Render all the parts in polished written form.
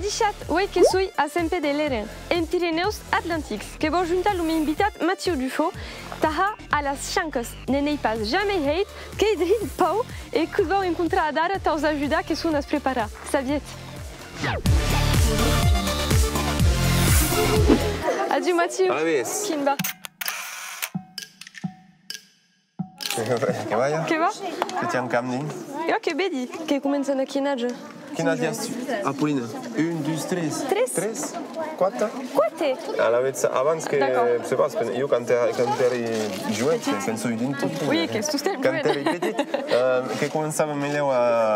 Adichat, oi que sui a sempre de l'Eren, en Pirineus Atlantics, que vos junta l'humi invitat Mathieu Dufaux, taha a las chancas, nenei pas jamais hate, que idrin pau, e que vau encontrar a dara taus ajuda que sun as prepara. Saviet. Adieu Mathieu. Kimba. Que va? Que va? Que ti am din? Eu que bedi, que comença na quinage. Quina dias Apolina? 1, 2, 3. 3? 4? 4? Abans que, se pas, io quand eri jouet, penso din tot. Oui, que tu stai quand eri petit, que començava meleu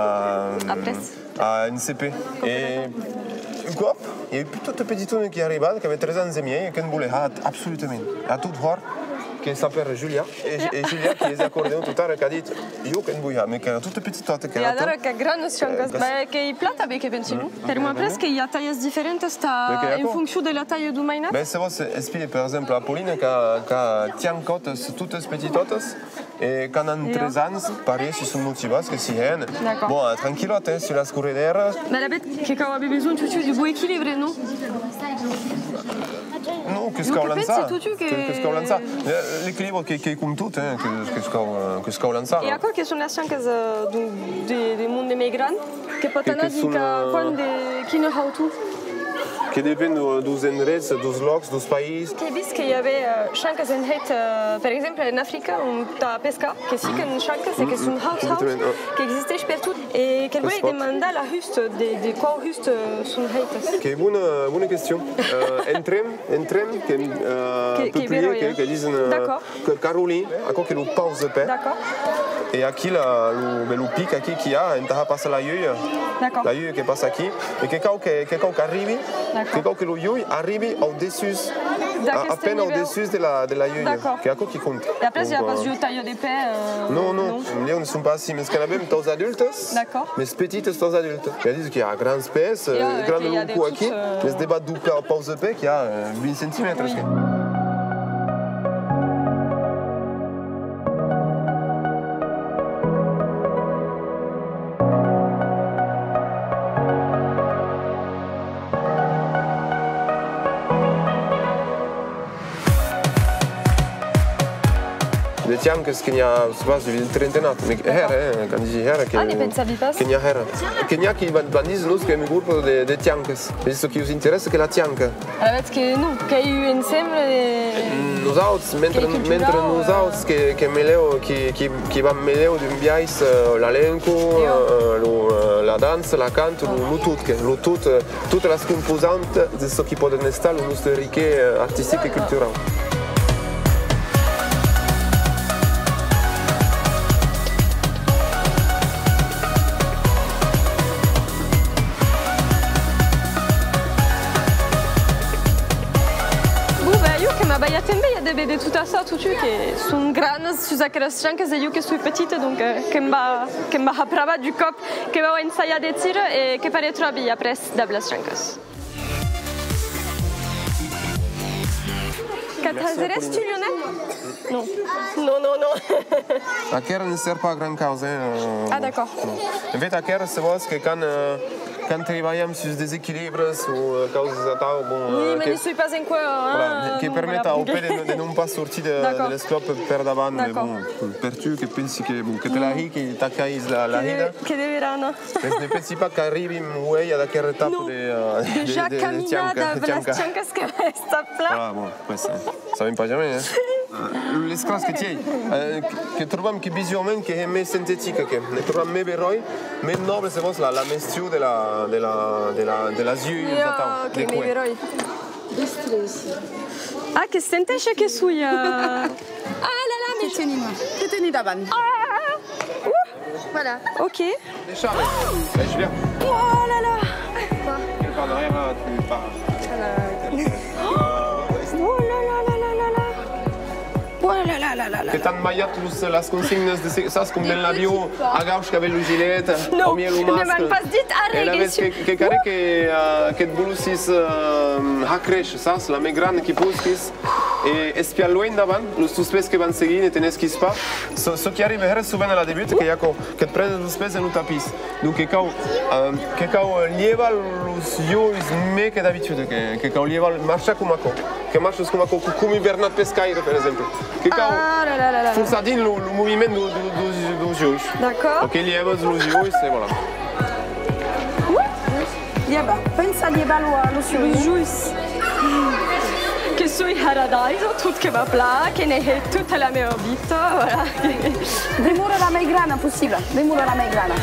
a NCP. Et un cop, il y a eu tot petitone qui arriba, qui avait 13 ans et demi, et qui ne voulait absolument, à tout voir, qui s'appelle Julia. Et Julia qui est accordée tout à l'heure, qui a dit, io che ne voglio, mais qui era toute petite. E allora che grande chancas, che i plata che pensi nu? Per moi presque il y a tailles différentes sta en fonction de la taille du mainat. Ben se vos expliquer par exemple a Pauline qui tient cotes toutes petites et quand on a 13 ans, pareil, si sont motivés, que si hen. Bon, tranquillote sur la scorredera. Mais la bête che avait besoin tout du beau équilibre, non? Non, qu'est-ce qu'on lance ça? Qu'est-ce qu'on lance ça? L'équilibre qui est comme tout, qu'est-ce qu'on lance ça? Et à quoi que sont les chancas du monde migrant que peut être dit qui ne how to? Qui dépend dos endroits, dos locaux, dos pays. Che vis che y avait chancas en het, par exemple en Afrique, ta pesca, que si qu'en chancas c'est que son house qui existait partout et qu'elle voulait demander la juste de quoi juste son het. Che bonne question. Entrem que publier que disent que Caroline a quoi que le pause de paix. D'accord. Et aqui le pic aqui qui a, on passe la yuya. D'accord. La yuya qui passe aqui et que quand arrive, que quand le yuya arrive au-dessus, à peine au-dessus de la yuya. D'accord. Que qui compte. Et après il y a pas de taille de paix. Non, on ne sont pas assis, mais ce qu'on a même tous adultes. D'accord. Mais petites tous adultes. Il disent qu'il y a grande espèce, grande loup aqui, mais ce débat de pause de paix qui a 20 cm. Diciamo che c'è quasi il trentenato, ma quando dici era che ne pensavi pas? Che era. Che che bandiscono che è un gruppo di tiancas. Visto che us interessa che la tianca. Allora che no, che io insieme nos autres mentre nos autres che meleo che va meleo di un biais l'elenco, la danza, la canto, tutte le composanti di ciò che può essere la nostra ricchezza artistica e culturale. de tout ça, tout que sont grandes sur aquelles chancas et que suis petite, donc que m'a apprava du cop, que va ensayar de tir et que paraît trop bien après d'ablas chancas. Qu'as-tu tu Lionel? Non. Non. La chiara ne sert pas à grand cause. Ah d'accord. En fait, la chiara, c'est que quand travaillons sur des équilibres ou causes d'attente, oui, mais ne suis pas en quoi. Qui permettent au père de ne pas sortir de l'esclope per davant. Mais bon, per tu che pensi che te la che t'accailles la rida. Che deve rana. Ne pensi pas qu'arrivi muoia da che retapo de déjà caminada das chancas que sta pla. Ah bon, ça va pas jamais. L'escras que tiei, che troviamo che visualmente che è meno sintetica, che ne troviamo meno eroi, meno nobile se fosse la mestiu della ziu. Che meno eroi. Ah, che sentesce che suia. Ah là là, mais tenez davant. Voilà. Ok. Julien. Oh là là. Quoi? Par derrière, tu pars. Che t'han maiat las consignes de sas cum den l'avió, agauș că avea gilet, o mie lu mască. Nu, mi-am pas dit are, che care che bulusis hacreș, sas, la me grande che puskis, e spiar loin davant, los tus pes que van seguint e tenes qui spa. So qui arrive her souvent à la début, que jaco que te prende los pes en un tapis. Donc que cau lieva los jois me que d'habitude, que cau lieva marcha cum aco. Que marchas cum aco cum hibernat pescaire, per exemplu. Que cau força din lo moviment dos jois. D'accord. Ok, lievas los jois e voilà. Lieba, pensa lieba lo Os juiz. Que sou Haradaiso, tudo que va plá, que ne é tutta la mia vita, voilà. Demura la mai grana possibile, demura la mai grana.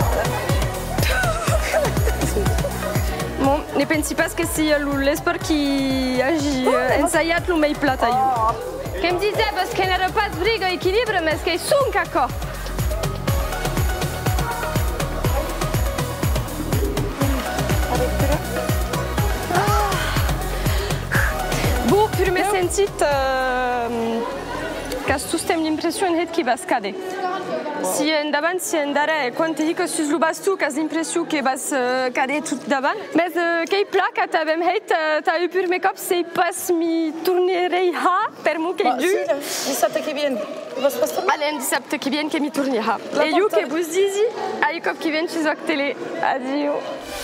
Bon, ne pensi pas que si l'esport qui agit ensaiat lo mai plata io. Che mi dice, parce che n'era pas brigo equilibrio, mas che sun caco. Bon, per me sentit că sustem l'impression que va scade. Si endavant, si andare, quan te dic que sus lo bas tu, que has l'impression que vas cade tot davant. Mais qu'ei placa t'avem heit, t'as eu per me cop, sei pas mi tornerei ha, per mo qu'ei du. Sì, dissabte che viene. Allez, dissabte que vien que mi torni ha. E io que vos disi, ai cop que vien sus oc tele. Adio.